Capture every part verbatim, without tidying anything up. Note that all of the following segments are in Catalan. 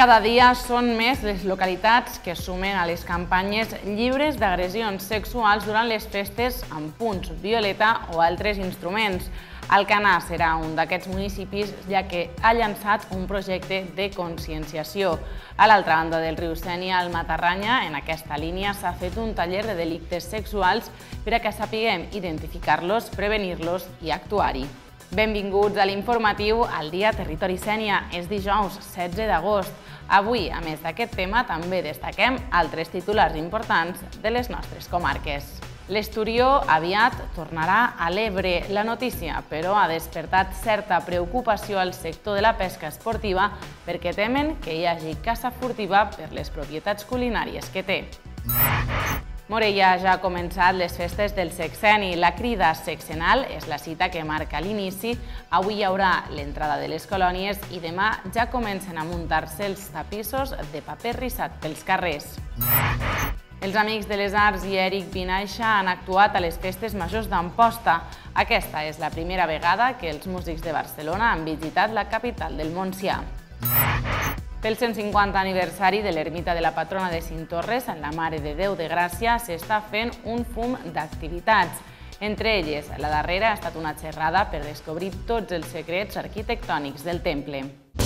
Cada dia són més les localitats que sumen a les campanyes lliures d'agressions sexuals durant les festes amb punts violeta o altres instruments. Alcanar serà un d'aquests municipis, ja que ha llançat un projecte de conscienciació. A l'altra banda del riu Sénia, al Matarranya, en aquesta línia s'ha fet un taller de delictes sexuals per a que sapiguem identificar-los, prevenir-los i actuar-hi. Benvinguts a l'informatiu al Dia Territori Sénia. És dijous setze d'agost. Avui, a més d'aquest tema, també destaquem altres titulars importants de les nostres comarques. L'esturió aviat tornarà a l'Ebre. La notícia, però, ha despertat certa preocupació al sector de la pesca esportiva perquè temen que hi hagi caça furtiva per les propietats culinàries que té. Morella ja ha començat les festes del sexenni. La crida sexenal és la cita que marca l'inici. Avui hi haurà l'entrada de les colònies i demà ja comencen a muntar-se els tapissos de paper rissat pels carrers. Els Amics de les Arts i Eric Vinaixa han actuat a les festes majors d'Amposta. Aquesta és la primera vegada que els músics de Barcelona han visitat la capital del Montsià. Pel cent cinquanta aniversari de l'ermita de la patrona de Cinctorres, en la Mare de Déu de Gràcia, s'està fent un fum d'activitats. Entre elles, la darrera ha estat una xerrada per descobrir tots els secrets arquitectònics del temple.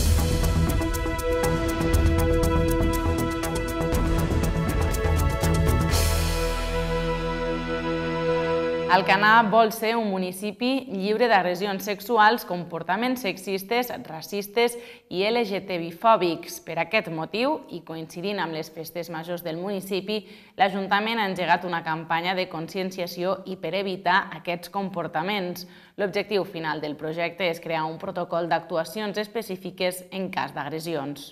Alcanar vol ser un municipi lliure d'agressions sexuals, comportaments sexistes, racistes i L G T B-fòbics. Per aquest motiu, i coincidint amb les festes majors del municipi, l'Ajuntament ha engegat una campanya de conscienciació i per evitar aquests comportaments. L'objectiu final del projecte és crear un protocol d'actuacions específiques en cas d'agressions.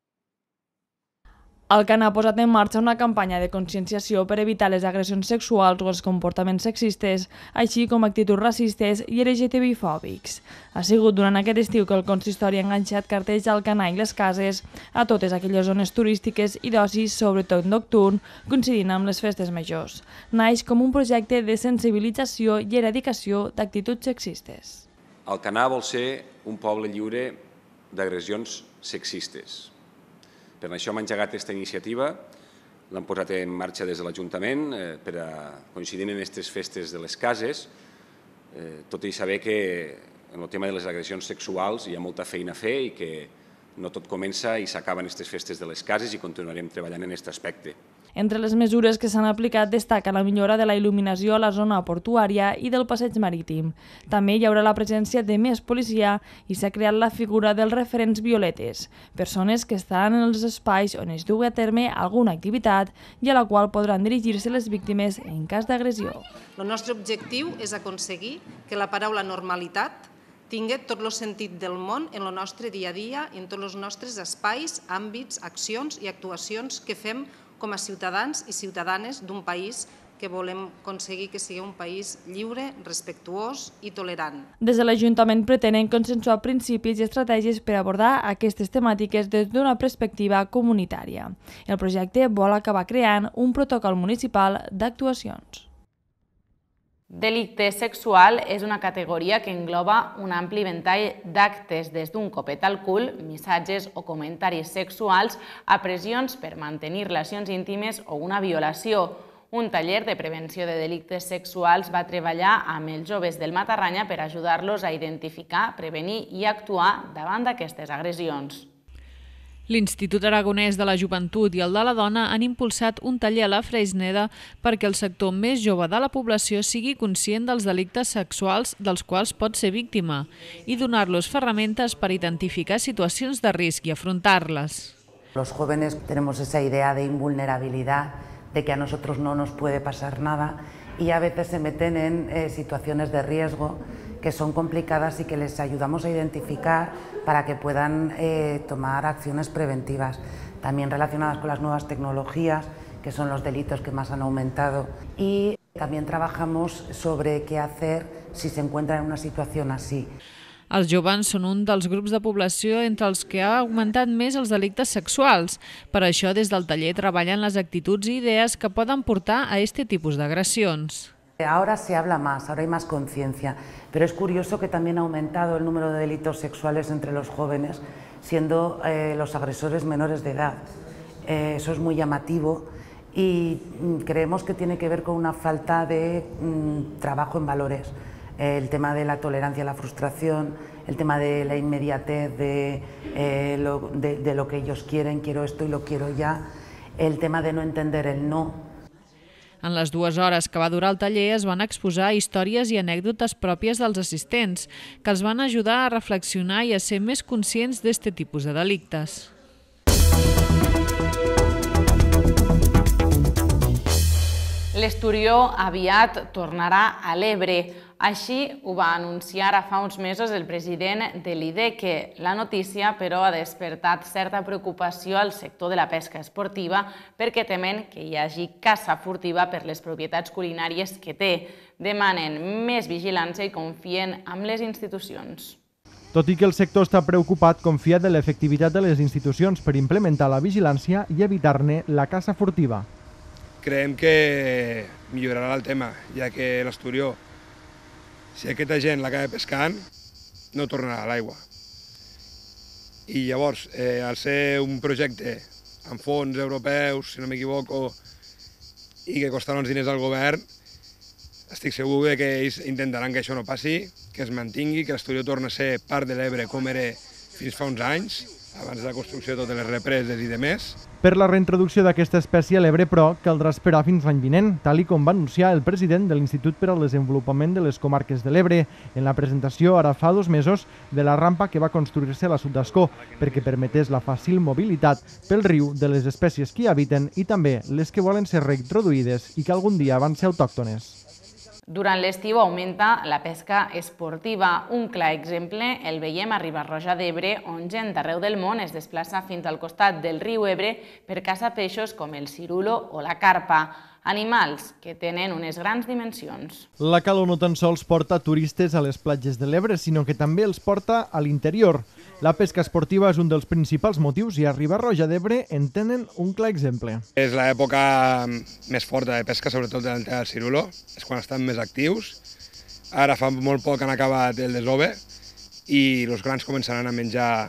Alcanar ha posat en marxa una campanya de conscienciació per evitar les agressions sexuals o els comportaments sexistes, així com actituds racistes i L G T B-fòbics. Ha sigut durant aquest estiu que el consistori ha enganxat cartells d'Alcanar i les cases a totes aquelles zones turístiques i d'oci, sobretot nocturn, coincidint amb les festes majors. Naix com un projecte de sensibilització i eradicació d'actituds sexistes. Alcanar vol ser un poble lliure d'agressions sexistes. Per això hem engegat aquesta iniciativa, l'hem posat en marxa des de l'Ajuntament per a coincidir en aquestes festes de les cases, tot i saber que en el tema de les agressions sexuals hi ha molta feina a fer i que no tot comença i s'acaba en aquestes festes de les cases i continuarem treballant en aquest aspecte. Entre les mesures que s'han aplicat destaca la millora de la il·luminació a la zona portuària i del passeig marítim. També hi haurà la presència de més policia i s'ha creat la figura dels referents violetes, persones que estaran en els espais on es dugui a terme alguna activitat i a la qual podran dirigir-se les víctimes en cas d'agressió. El nostre objectiu és aconseguir que la paraula normalitat tingui tot el sentit del món en el nostre dia a dia i en tots els nostres espais, àmbits, accions i actuacions que fem com a ciutadans i ciutadanes d'un país que volem aconseguir que sigui un país lliure, respectuós i tolerant. Des de l'Ajuntament pretenen consensuar principis i estratègies per abordar aquestes temàtiques des d'una perspectiva comunitària. El projecte vol acabar creant un protocol municipal d'actuacions. Delicte sexual és una categoria que engloba un ampli ventall d'actes, des d'un copet al cul, missatges o comentaris sexuals, a pressions per mantenir relacions íntimes o una violació. Un taller de prevenció de delictes sexuals va treballar amb els joves del Matarranya per ajudar-los a identificar, prevenir i actuar davant d'aquestes agressions. L'Institut Aragonès de la Joventut i el de la Dona han impulsat un taller a la Freixneda perquè el sector més jove de la població sigui conscient dels delictes sexuals dels quals pot ser víctima i donar-los ferramentes per identificar situacions de risc i afrontar-les. Los jóvenes tenemos esa idea de invulnerabilidad, de que a nosotros no nos puede pasar nada y a veces se meten en eh, situaciones de riesgo que son complicadas y que les ayudamos a identificar para que puedan eh, tomar acciones preventivas, también relacionadas con las nuevas tecnologías, que son los delitos que más han aumentado. Y también trabajamos sobre qué hacer si se encuentran en una situación así. Els joves són un dels grups de població entre els que ha augmentat més els delictes sexuals. Per això, des del taller treballen les actituds i idees que poden portar a aquest tipus d'agressions. Ahora se habla más, ahora hay más conciencia, pero es curioso que también ha aumentado el número de delitos sexuales entre los jóvenes, siendo eh, los agresores menores de edad. Eh, eso es muy llamativo y mm, creemos que tiene que ver con una falta de mm, trabajo en valores. Eh, el tema de la tolerancia a la frustración, el tema de la inmediatez de, eh, lo, de, de lo que ellos quieren, quiero esto y lo quiero ya, el tema de no entender el no. En les dues hores que va durar el taller es van exposar històries i anècdotes pròpies dels assistents, que els van ajudar a reflexionar i a ser més conscients d'aquest tipus de delictes. L'Esturió aviat tornarà a l'Ebre. Així ho va anunciar ara fa uns mesos el president de l'I D E C E. La notícia, però, ha despertat certa preocupació al sector de la pesca esportiva perquè temen que hi hagi caça furtiva per les propietats culinàries que té. Demanen més vigilància i confien en les institucions. Tot i que el sector està preocupat, confia de l'efectivitat de les institucions per implementar la vigilància i evitar-ne la caça furtiva. Creiem que millorarà el tema, ja que l'Esturió, si aquesta gent l'acaba pescant, no tornarà a l'aigua. I llavors, eh, al ser un projecte amb fons europeus, si no m'equivoco, i que costarà uns diners al govern, estic segur que ells intentaran que això no passi, que es mantingui, que l'Esturió torni a ser part de l'Ebre com era fins fa uns anys, abans de la construcció de totes les represes i demés. Per la reintroducció d'aquesta espècie a l'Ebre, però, caldrà esperar fins l'any vinent, tal i com va anunciar el president de l'Institut per al Desenvolupament de les Comarques de l'Ebre en la presentació, ara fa dos mesos, de la rampa que va construir-se a la Sud d'Ascó, perquè permetés la fàcil mobilitat pel riu de les espècies que hi habiten i també les que volen ser reintroduïdes i que algun dia van ser autòctones. Durant l'estiu augmenta la pesca esportiva. Un clar exemple el veiem a Riba-roja d'Ebre, on gent d'arreu del món es desplaça fins al costat del riu Ebre per caçar peixos com el cirulo o la carpa, animals que tenen unes grans dimensions. La calor no tan sols porta turistes a les platges de l'Ebre, sinó que també els porta a l'interior. La pesca esportiva és un dels principals motius i a Riba-roja d'Ebre en tenen un clar exemple. És l'època més forta de pesca, sobretot del cirulo, és quan estan més actius. Ara fa molt poc han acabat el desove i els grans començaran a menjar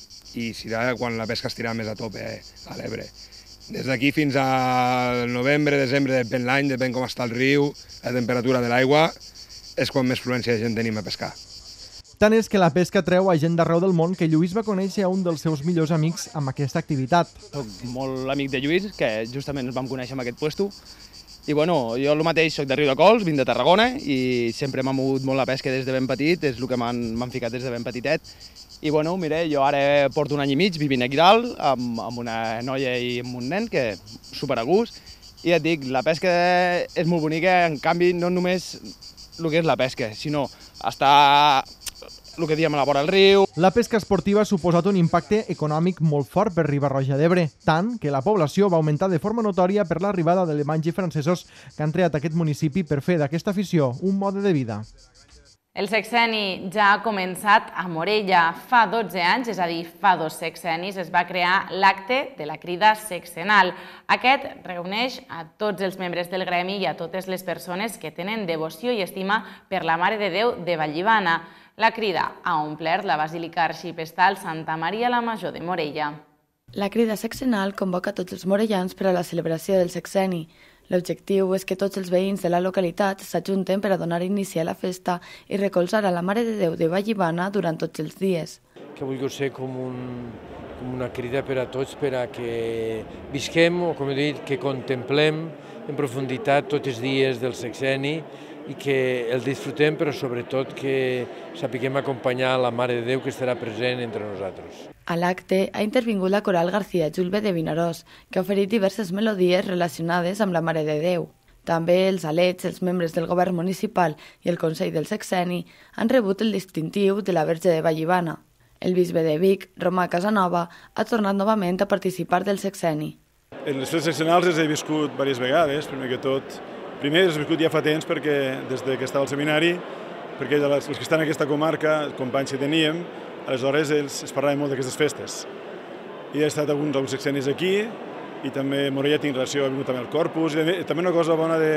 i serà quan la pesca estirà més a tope a l'Ebre. Des d'aquí fins al novembre, desembre, depèn l'any, depèn com està el riu, la temperatura de l'aigua, és quan més fluència de gent tenim a pescar. Tant és que la pesca treu a gent d'arreu del món que Lluís va conèixer a un dels seus millors amics amb aquesta activitat. Soc molt amic de Lluís, que justament ens vam conèixer en aquest puesto. I bueno, jo el mateix soc de Riudecols, vinc de Tarragona i sempre m'ha mogut molt la pesca des de ben petit, és el que m'han ficat des de ben petitet. I bueno, mira, jo ara porto un any i mig vivint aquí dalt amb, amb una noia i amb un nen, que super a gust. I ja et dic, la pesca és molt bonica, en canvi no només el que és la pesca, sinó estar el que diem a la vora del riu. La pesca esportiva ha suposat un impacte econòmic molt fort per Riba-roja d'Ebre, tant que la població va augmentar de forma notòria per l'arribada d'alemanys i francesos que han creat aquest municipi per fer d'aquesta afició un mode de vida. El sexeni ja ha començat a Morella. Fa dotze anys, és a dir, fa dos sexenis, es va crear l'acte de la crida sexenal. Aquest reuneix a tots els membres del gremi i a totes les persones que tenen devoció i estima per la Mare de Déu de Vallibana. La crida ha omplert la Basílica Arxiprestal Santa Maria la Major de Morella. La crida sexenal convoca tots els morellans per a la celebració del sexeni. L'objectiu és que tots els veïns de la localitat s'ajunten per a donar inici a la festa i recolzar a la Mare de Déu de Vallibana durant tots els dies. Que vulgui ser com, un, com una crida per a tots, per a que visquem, o com he dit, que contemplem en profunditat tots els dies del sexeni i que el disfrutem, però sobretot que sapiguem acompanyar la Mare de Déu que estarà present entre nosaltres. A l'acte ha intervingut la coral García Julbe de Vinaròs, que ha oferit diverses melodies relacionades amb la Mare de Déu. També els alets, els membres del govern municipal i el Consell del Sexeni han rebut el distintiu de la Verge de Vallibana. El bisbe de Vic, Romà Casanova, ha tornat novament a participar del sexeni. En les festes sexenals les he viscut diverses vegades, primer que tot. Primer les he viscut ja fa temps, perquè des que estava al seminari, perquè els que estan en aquesta comarca, els companys que teníem, aleshores ells es parlaven molt d'aquestes festes. I he estat alguns, alguns sexenis aquí, i també a Morella tinc relació, ha vingut també el Corpus, i també una cosa bona de,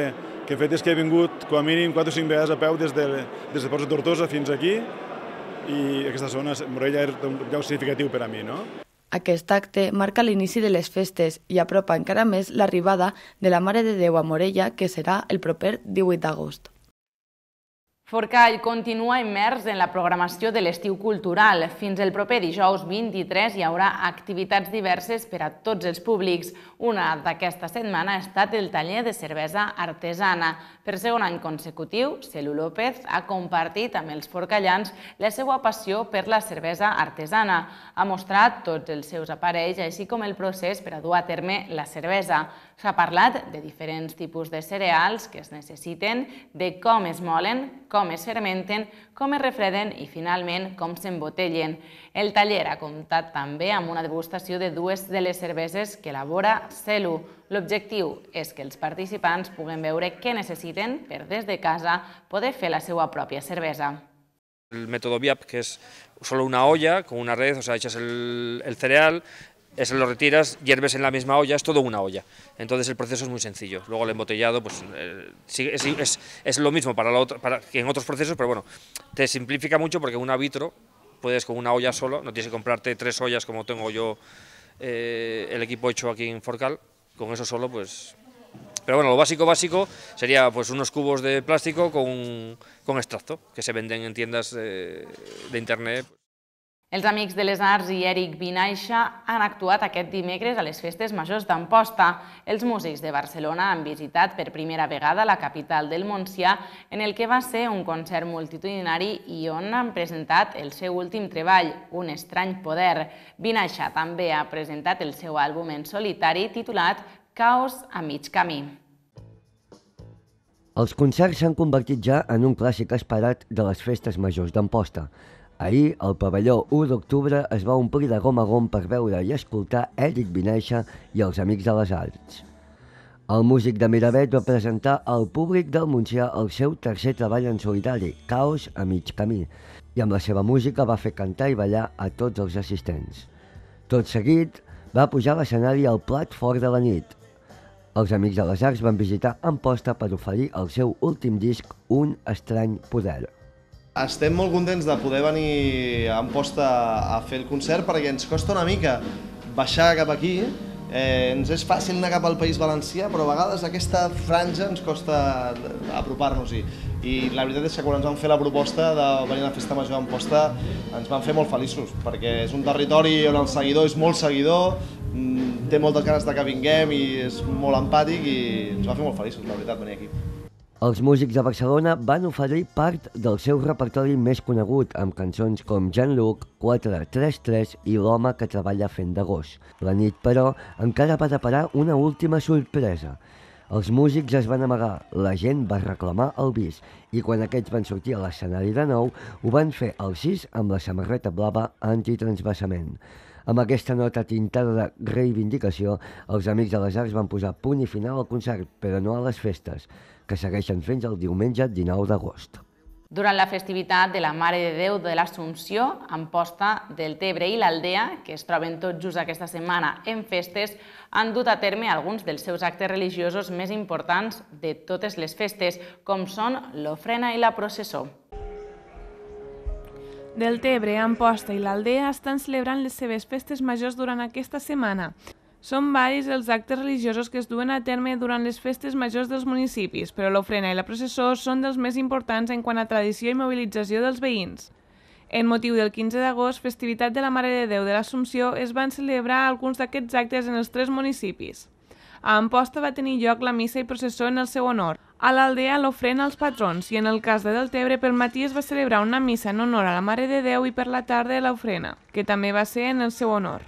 que el fet és que he vingut com a mínim quatre o cinc vegades a peu des de, des de Ports de Tortosa fins aquí, i aquesta zona, Morella, és un lloc significatiu per a mi, no? Aquest acte marca l'inici de les festes i apropa encara més l'arribada de la Mare de Déu a Morella, que serà el proper divuit d'agost. Forcall continua immers en la programació de l'estiu cultural. Fins el proper dijous vint-i-tres hi haurà activitats diverses per a tots els públics. Una d'aquesta setmana ha estat el taller de cervesa artesana. Per segon any consecutiu, Celu López ha compartit amb els forcallans la seva passió per la cervesa artesana. Ha mostrat tots els seus aparells, així com el procés per a dur a terme la cervesa. S'ha parlat de diferents tipus de cereals que es necessiten, de com es molen, com es fermenten, com es refreden i, finalment, com s'embotellen. El taller ha comptat també amb una degustació de dues de les cerveses que elabora Celu. L'objectiu és que els participants puguen veure què necessiten per, des de casa, poder fer la seva pròpia cervesa. El método V I A P, que es solo una olla con una red, o sea, echas el, el cereal, eso lo retiras, hierves en la misma olla, es todo una olla. Entonces el proceso es muy sencillo. Luego el embotellado pues, eh, es, es, es lo mismo para, la otra, para que en otros procesos, pero bueno, te simplifica mucho porque un arbitro puedes con una olla solo, no tienes que comprarte tres ollas como tengo yo eh, el equipo hecho aquí en Forcall, con eso solo pues... Pero bueno, lo básico básico sería pues unos cubos de plástico con, con extracto que se venden en tiendas de, de internet. Els Amics de les Arts i Eric Vinaixa han actuat aquest dimecres a les Festes Majors d'Amposta. Els músics de Barcelona han visitat per primera vegada la capital del Montsià, en el que va ser un concert multitudinari i on han presentat el seu últim treball, Un estrany poder. Vinaixa també ha presentat el seu àlbum en solitari titulat Caos a mig camí. Els concerts s'han convertit ja en un clàssic esperat de les Festes Majors d'Amposta. Ahir, el pavelló u d'octubre es va omplir de gom a gom per veure i escoltar Eric Vinaixa i els Amics de les Arts. El músic de Miravet va presentar al públic del Montsià el seu tercer treball en solitari, Caos a mig camí, i amb la seva música va fer cantar i ballar a tots els assistents. Tot seguit, va pujar a l'escenari al plat fort de la nit. Els Amics de les Arts van visitar Amposta per oferir el seu últim disc, Un estrany poder. Estem molt contents de poder venir a Amposta a fer el concert perquè ens costa una mica baixar cap aquí. Eh, ens és fàcil anar cap al País Valencià, però a vegades aquesta franja ens costa apropar-nos-hi. I la veritat és que quan ens van fer la proposta de venir a la Festa Major d'Amposta ens van fer molt feliços, perquè és un territori on el seguidor és molt seguidor, té moltes ganes de que vinguem i és molt empàtic i ens va fer molt feliços, la veritat, venir aquí. Els músics de Barcelona van oferir part del seu repertori més conegut amb cançons com Jean-Luc, quatre tres tres i L'home que treballa fent de gos. La nit, però, encara va deparar una última sorpresa. Els músics es van amagar, la gent va reclamar el bis i quan aquests van sortir a l'escenari de nou ho van fer al sis amb la samarreta blava antitransvasament. Amb aquesta nota tintada de reivindicació, els Amics de les Arts van posar punt i final al concert, però no a les festes, que segueixen fent el diumenge dinou d'agost. Durant la festivitat de la Mare de Déu de l'Assumpció, Amposta, Deltebre i l'Aldea, que es troben tot just aquesta setmana en festes, han dut a terme alguns dels seus actes religiosos més importants de totes les festes, com són l'ofrena i la processó. Deltebre, Amposta i l'Aldea estan celebrant les seves festes majors durant aquesta setmana. Són varis els actes religiosos que es duen a terme durant les festes majors dels municipis, però l'ofrena i la processó són dels més importants en quant a tradició i mobilització dels veïns. En motiu del quinze d'agost, festivitat de la Mare de Déu de l'Assumpció, es van celebrar alguns d'aquests actes en els tres municipis. A Amposta va tenir lloc la missa i processó en el seu honor. A l'Aldea, l'ofrena als patrons, i en el cas de Deltebre, pel matí es va celebrar una missa en honor a la Mare de Déu i per la tarda l'ofrena, que també va ser en el seu honor.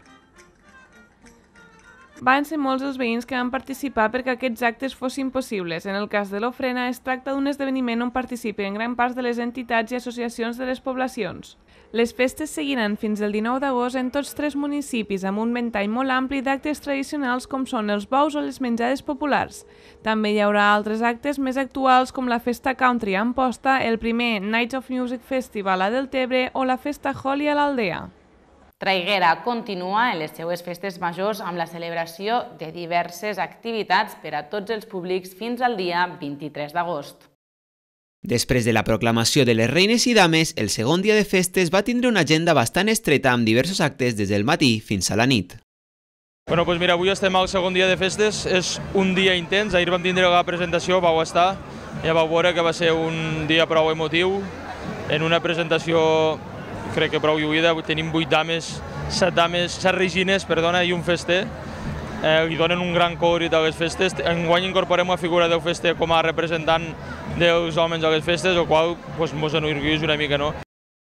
Van ser molts els veïns que van participar perquè aquests actes fossin possibles. En el cas de l'ofrena, es tracta d'un esdeveniment on participen gran part de les entitats i associacions de les poblacions. Les festes seguiran fins el dinou d'agost en tots tres municipis, amb un ventall molt ampli d'actes tradicionals com són els bous o les menjades populars. També hi haurà altres actes més actuals com la Festa Country a Amposta, el primer Nights of Music Festival a Deltebre o la Festa Holly a l'Aldea. Traiguera continua en les seues festes majors amb la celebració de diverses activitats per a tots els públics fins al dia vint-i-tres d'agost. Després de la proclamació de les reines i dames, el segon dia de festes va tindre una agenda bastant estreta amb diversos actes des del matí fins a la nit. Bueno, doncs mira, avui estem al segon dia de festes, és un dia intens, ahir vam tindre la presentació, vau estar, ja vau veure que va ser un dia prou emotiu, en una presentació crec que prou lluïda, tenim vuit dames, set dames, set regines, perdona, i un fester, eh, li donen un gran colorit a les festes. Enguany incorporem la figura del fester com a representant dels homes a les festes, el qual doncs, mos enorgulleix una mica, no?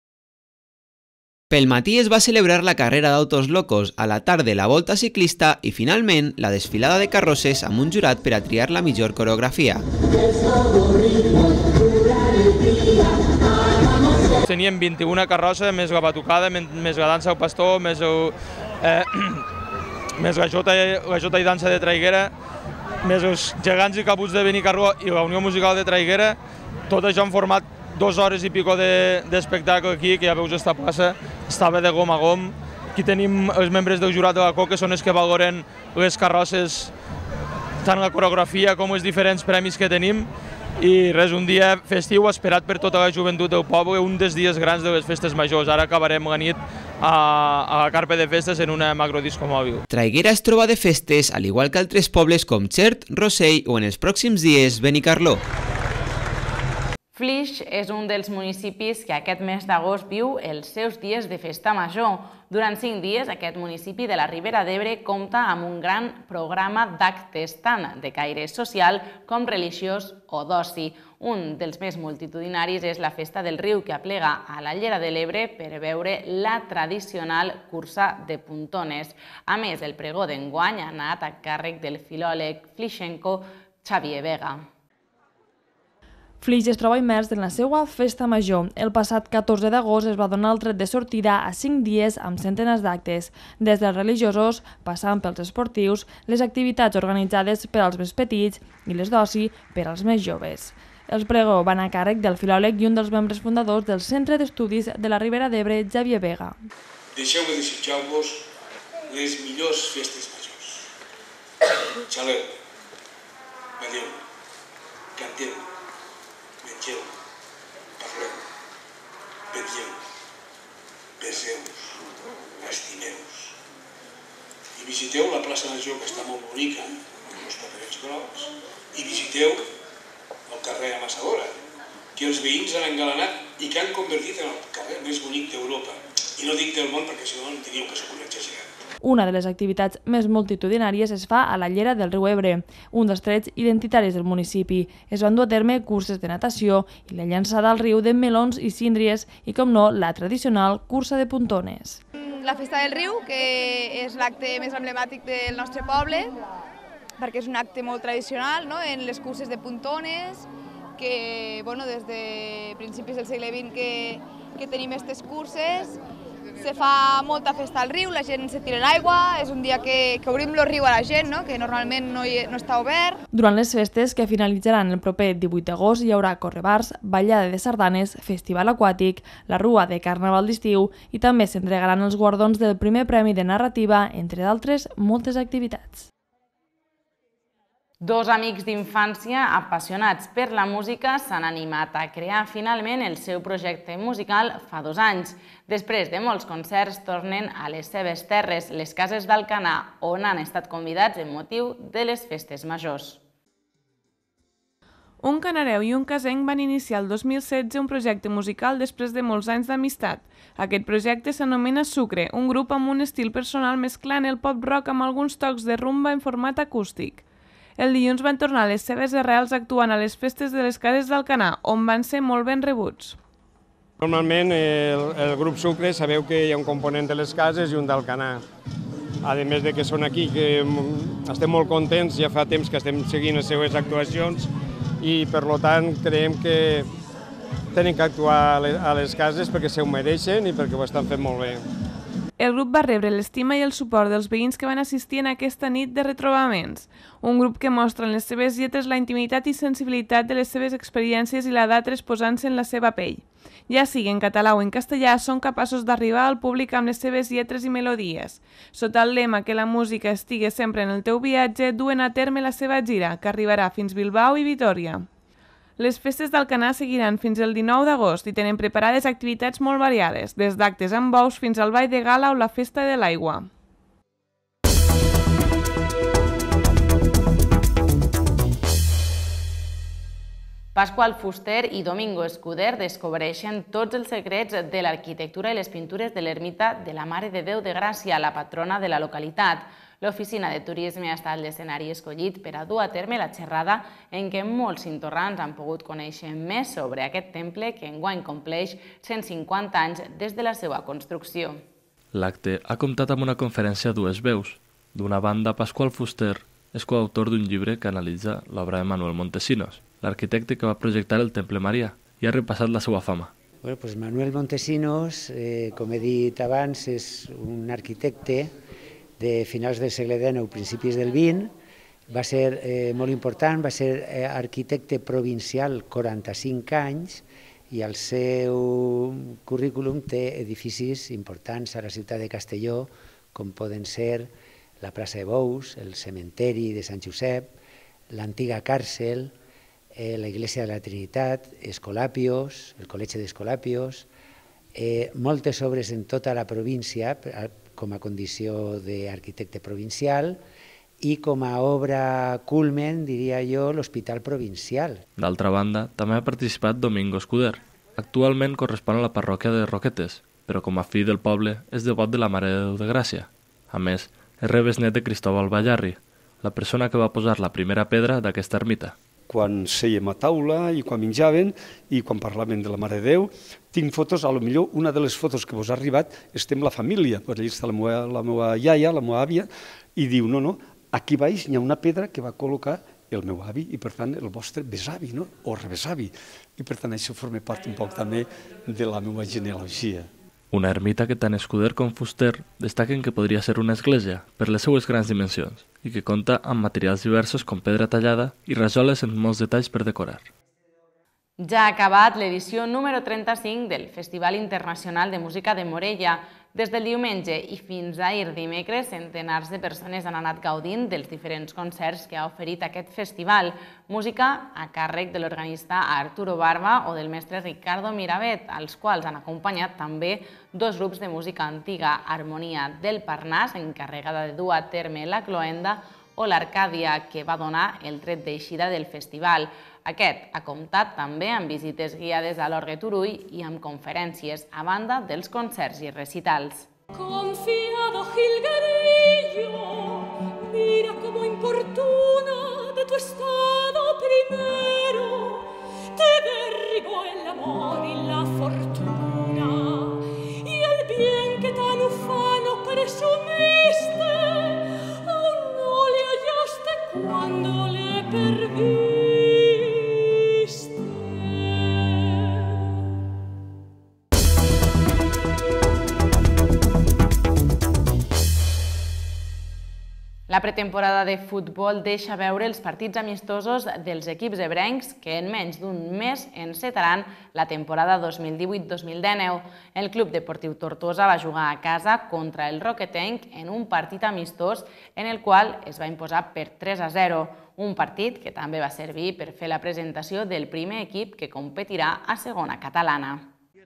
Pel matí es va celebrar la carrera d'autos locos, a la tarda la volta ciclista i finalment la desfilada de carrosses amb un jurat per a triar la millor coreografia. Teníem vint-i-una carrosses, més la batucada, més la dansa del pastor, més, el, eh, més la, jota, la jota i dansa de Traiguera, més els gegants i caputs de Benicarló i la Unió Musical de Traiguera. Tot això han format dues hores i pico d'espectacle de, aquí, que ja veus esta plaça, estava de gom a gom. Aquí tenim els membres del jurat de la COC, que són els que valoren les carrosses, tant la coreografia com els diferents premis que tenim. I res, un dia festiu esperat per tota la joventut del poble, un dels dies grans de les festes majors. Ara acabarem la nit a, a la carpa de festes en una macrodisco mòbil. Traiguera es troba de festes, al igual que altres pobles com Xert, Rossell o en els pròxims dies Benicarló. Flix és un dels municipis que aquest mes d'agost viu els seus dies de festa major. Durant cinc dies, aquest municipi de la Ribera d'Ebre compta amb un gran programa d'actes tant de caire social com religiós o d'oci. Un dels més multitudinaris és la Festa del Riu, que aplega a la Llera de l'Ebre per veure la tradicional cursa de puntones. A més, el pregó d'enguany ha anat a càrrec del filòleg flixenco Xavier Vega. Flix es troba immers en la seva festa major. El passat catorze d'agost es va donar el tret de sortida a cinc dies amb centenars d'actes, des dels religiosos, passant pels esportius, les activitats organitzades per als més petits i les d'oci per als més joves. El pregó va anar a càrrec del filòleg i un dels membres fundadors del Centre d'Estudis de la Ribera d'Ebre, Xavier Vega. Deixeu-me desitjar-vos les millors festes majors. Xaleu, balleu, canteu, mengeu, parleu, vetlleu, beseu-vos, estimeu-vos. I visiteu la plaça Major, que està molt bonica, amb els paperets grocs, i visiteu el carrer Amassadora, que els veïns han engalanat i que han convertit en el carrer més bonic d'Europa. I no dic del món perquè si no em diríeu que sóc un exagerat. Una de les activitats més multitudinàries es fa a la Llera del Riu Ebre, un dels trets identitaris del municipi. Es van dur a terme curses de natació i la llançada al riu de melons i síndries i, com no, la tradicional cursa de puntones. La Festa del Riu, que és l'acte més emblemàtic del nostre poble, perquè és un acte molt tradicional, no?, en les curses de puntones, que bueno, des de principis del segle vint que, que tenim aquestes curses. Se fa molta festa al riu, la gent se tira l'aigua, és un dia que, que obrim el riu a la gent, no?, que normalment no, hi, no està obert. Durant les festes, que finalitzaran el proper divuit d'agost, hi haurà correbars, ballada de sardanes, festival aquàtic, la rua de carnaval d'estiu i també s'entregaran els guardons del primer premi de narrativa, entre d'altres moltes activitats. Dos amics d'infància apassionats per la música s'han animat a crear finalment el seu projecte musical fa dos anys. Després de molts concerts, tornen a les seves terres, les Cases d'Alcanar, on han estat convidats en motiu de les festes majors. Un canareu i un casenc van iniciar el dos mil setze un projecte musical després de molts anys d'amistat. Aquest projecte s'anomena Sucre, un grup amb un estil personal mesclant el pop-rock amb alguns tocs de rumba en format acústic. El dilluns van tornar a les seves arrels actuant a les festes de les Cases d'Alcanar, on van ser molt ben rebuts. Normalment el, el grup Sucre sabeu que hi ha un component de les cases i un d'Alcanar. A més de que són aquí, que estem molt contents, ja fa temps que estem seguint les seues actuacions i per tant creiem que tenen que actuar a les cases perquè se ho mereixen i perquè ho estan fent molt bé. El grup va rebre l'estima i el suport dels veïns que van assistir en aquesta nit de retrobaments. Un grup que mostra en les seves lletres la intimitat i sensibilitat de les seves experiències i l'edat exposant-se en la seva pell. ja sigui en català o en castellà, són capaços d'arribar al públic amb les seves lletres i melodies. Sota el lema que la música estigui sempre en el teu viatge, duen a terme la seva gira, que arribarà fins Bilbao i Vitòria. Les festes d'Alcanar seguiran fins el dinou d'agost i tenen preparades activitats molt variades, des d'actes amb bous fins al ball de gala o la festa de l'aigua. Pasqual Fuster i Domingo Escuder descobreixen tots els secrets de l'arquitectura i les pintures de l'ermita de la Mare de Déu de Gràcia, la patrona de la localitat. L'Oficina de Turisme ha estat l'escenari escollit per a dur a terme la xerrada en què molts cintorrans han pogut conèixer més sobre aquest temple que enguany compleix cent cinquanta anys des de la seva construcció. L'acte ha comptat amb una conferència a dues veus. D'una banda, Pasqual Fuster és coautor d'un llibre que analitza l'obra de Manuel Montesinos, l'arquitecte que va projectar el Temple Marià, i ha repassat la seva fama. Bueno, pues Manuel Montesinos, eh, com he dit abans, és un arquitecte de finals del segle dinou, principis del vint, va ser eh, molt important, va ser eh, arquitecte provincial quaranta-cinc anys i el seu currículum té edificis importants a la ciutat de Castelló, com poden ser la plaça de Bous, el cementeri de Sant Josep, l'antiga càrcel, eh, la Iglesia de la Trinitat, Escolapios, el Col·legi d'Escolapios, eh, moltes obres en tota la província, com a condició d'arquitecte provincial, i com a obra culmen, diria jo, l'Hospital Provincial. D'altra banda, també ha participat Domingo Escuder. Actualment correspon a la parròquia de Roquetes, però com a fill del poble és devot de la Mare de Déu de Gràcia. A més, és rebesnet de Cristóbal Ballarri, la persona que va posar la primera pedra d'aquesta ermita. Quan sèiem a taula i quan menjaven i quan parlaven de la Mare de Déu, tinc fotos, a lo millor una de les fotos que vos ha arribat estem la família, allà està la meva, la meva iaia, la meva àvia, i diu, no, no, aquí baix hi ha una pedra que va col·locar el meu avi i per tant el vostre besavi, no? O rebesavi, i per tant això forma part un poc també de la meva genealogia. Una ermita que tant Escuder com Fuster destaquen que podria ser una església per les seues grans dimensions i que compta amb materials diversos com pedra tallada i rajoles en molts detalls per decorar. Ja ha acabat l'edició número trenta-cinc del Festival Internacional de Música de Morella. Des del diumenge i fins ahir dimecres, centenars de persones han anat gaudint dels diferents concerts que ha oferit aquest festival. Música a càrrec de l'organista Arturo Barba o del mestre Ricardo Miravet, als quals han acompanyat també dos grups de música antiga, Harmonia del Parnàs, encarregada de dur a terme la cloenda, o l'Arcàdia, que va donar el tret d'eixida del festival. Aquest ha comptat també amb visites guiades a l'Orgue Turull i amb conferències, a banda dels concerts i recitals. Confiado jilguerillo, mira como importuna de tu estado primero, te derribó el amor y la fortuna, y el bien que tan ufano presumiste, aún no le hallaste cuando le perdiste. La pretemporada de futbol deixa veure els partits amistosos dels equips ebrencs que en menys d'un mes encetaran la temporada dos mil divuit dos mil dinou. El Club Deportiu Tortosa va jugar a casa contra el Roquetenc en un partit amistós en el qual es va imposar per tres a zero, un partit que també va servir per fer la presentació del primer equip que competirà a segona catalana.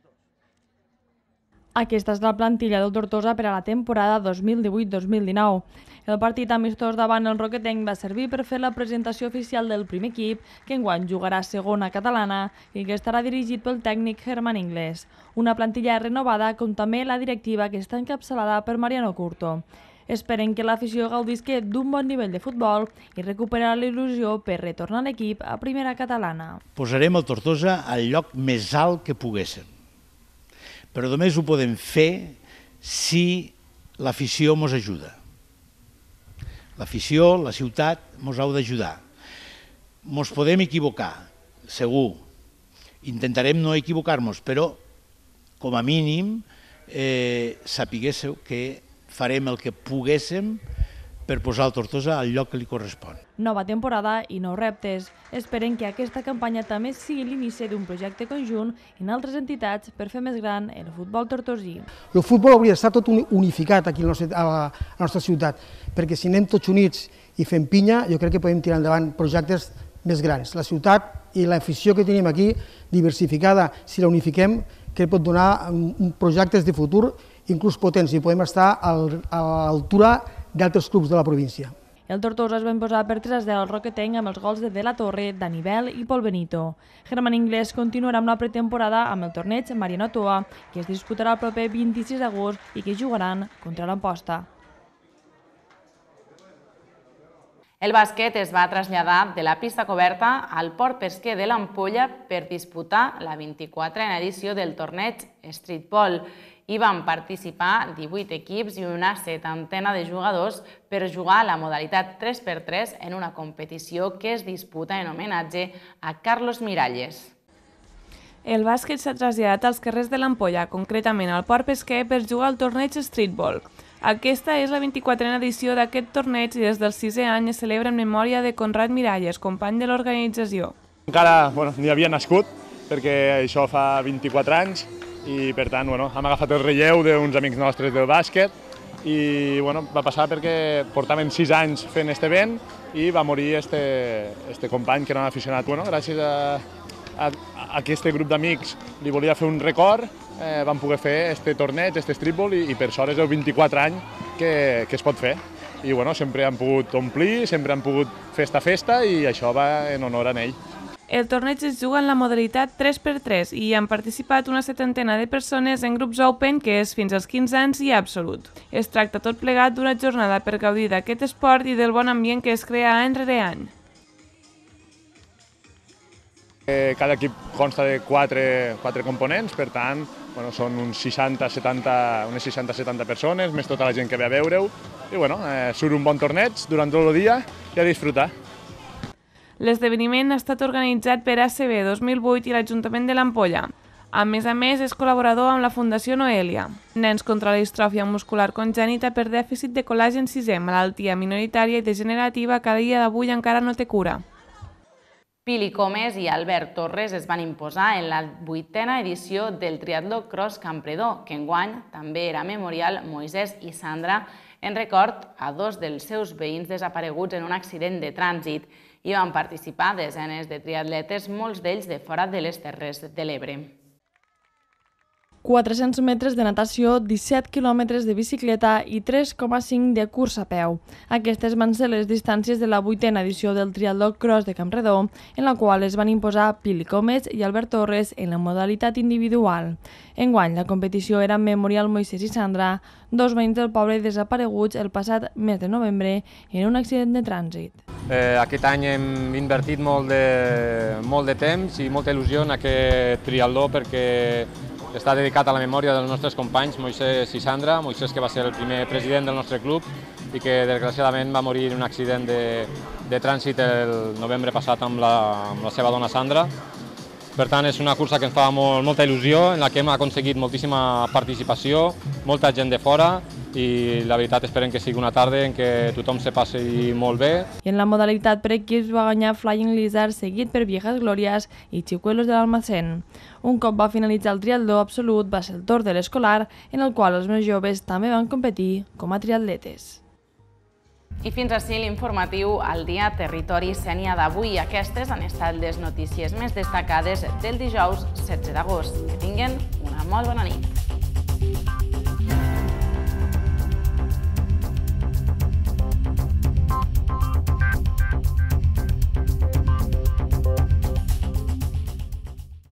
Aquesta és la plantilla del Tortosa per a la temporada dos mil divuit dos mil dinou. El partit amistós davant el Roquetenc va servir per fer la presentació oficial del primer equip, que enguany jugarà a segona catalana i que estarà dirigit pel tècnic Germán Inglés. Una plantilla renovada com també la directiva que està encapçalada per Mariano Curto. Esperen que l'afició gaudisca d'un bon nivell de futbol i recuperar la il·lusió per retornar l'equip a primera catalana. Posarem el Tortosa al lloc més alt que poguéssim, però només ho podem fer si l'afició ens ajuda. L'afició, la ciutat, ens ha d'ajudar. Ens podem equivocar, segur. Intentarem no equivocar-nos, però com a mínim eh, sapiguéssiu que farem el que poguéssim per posar el Tortosa al lloc que li correspon. Nova temporada i nous reptes. Esperen que aquesta campanya també sigui l'inici d'un projecte conjunt en altres entitats per fer més gran el futbol tortosí. El futbol hauria d'estar tot unificat aquí a la nostra ciutat, perquè si anem tots units i fem pinya, jo crec que podem tirar endavant projectes més grans. La ciutat i l'afició que tenim aquí, diversificada, si la unifiquem, que pot donar projectes de futur inclús potents i podem estar a l'altura d'altres clubs de la província. El Tortosa es va imposar per tres a zero al Roquetenc amb els gols de De la Torre, Dani Bel i Pol Benito. Germán Inglés continuarà amb la pretemporada amb el torneig Mariano Toa, que es disputarà el proper vint-i-sis d'agost i que jugaran contra l'Amposta. El bàsquet es va traslladar de la pista coberta al port pesquer de l'Ampolla per disputar la vint-i-quatrena edició del torneig Streetball. Hi van participar divuit equips i una setantena de jugadors per jugar la modalitat tres per tres en una competició que es disputa en homenatge a Carlos Miralles. El bàsquet s'ha traslladat als carrers de l'Ampolla, concretament al port pesquer, per jugar al torneig Streetball. Aquesta és la vint-i-quatrena edició d'aquest torneig i des del sisè any es celebra en memòria de Conrad Miralles, company de l'organització. Encara ni havia nascut, perquè això fa vint-i-quatre anys, i per tant hem agafat el relleu d'uns amics nostres del bàsquet i va passar perquè portaven sis anys fent aquest event i va morir aquest company que era un aficionat. Gràcies a aquest grup d'amics li volia fer un record, vam poder fer aquest torneig, aquest streetball i per sort és el vint-i-quatre any que es pot fer. I sempre han pogut omplir, sempre han pogut fer esta festa i això va en honor a ell. El torneig es juga en la modalitat tres per tres i hi han participat una setantena de persones en grups open, que és fins als quinze anys i absolut. Es tracta tot plegat d'una jornada per gaudir d'aquest esport i del bon ambient que es crea any rere any. Cada equip consta de quatre components, per tant, són uns seixanta setanta persones, més tota la gent que ve a veure-ho, i surt un bon torneig durant tot el dia i a disfrutar. L'esdeveniment ha estat organitzat per A C B dos mil vuit i l'Ajuntament de l'Ampolla. A més a més, és col·laborador amb la Fundació Noelia. Nens contra la distròfia muscular congènita per dèficit de col·làgen sisè, malaltia minoritària i degenerativa que a dia d'avui encara no té cura. Pili Comes i Albert Torres es van imposar en la vuitena edició del triatló Cross Campredó, que enguany també era memorial Moisès i Sandra en record a dos dels seus veïns desapareguts en un accident de trànsit. Hi van participar desenes de triatletes, molts d'ells de fora de les Terres de l'Ebre. quatre-cents metres de natació, disset quilòmetres de bicicleta i tres coma cinc de curs a peu. Aquestes van ser les distàncies de la vuitena edició del triatló Cross de Campredó, en la qual es van imposar Pili Comes i Albert Torres en la modalitat individual. Enguany, la competició era memorial Moisès i Sandra, dos veïns del poble desapareguts el passat mes de novembre en un accident de trànsit. Aquest any hem invertit molt de temps i molta il·lusió en aquest triatló perquè està dedicat a la memòria dels nostres companys, Moisès i Sandra. Moisès, que va ser el primer president del nostre club i que desgraciadament va morir en un accident de trànsit el novembre passat amb la seva dona Sandra. Per tant, és una cursa que ens fa molta il·lusió, en la que hem aconseguit moltíssima participació, molta gent de fora, i la veritat esperem que sigui una tarda en què tothom se passi molt bé. I en la modalitat per equips va guanyar Flying Lizard, seguit per Viejas Glorias i Chicuelos de l'Almacén. Un cop va finalitzar el triatló absolut va ser el torn de l'escolar, en el qual els més joves també van competir com a triatletes. I fins ací l'informatiu al dia Territori Sénia d'avui. Aquestes han estat les notícies més destacades del dijous setze d'agost. Que tinguen una molt bona nit.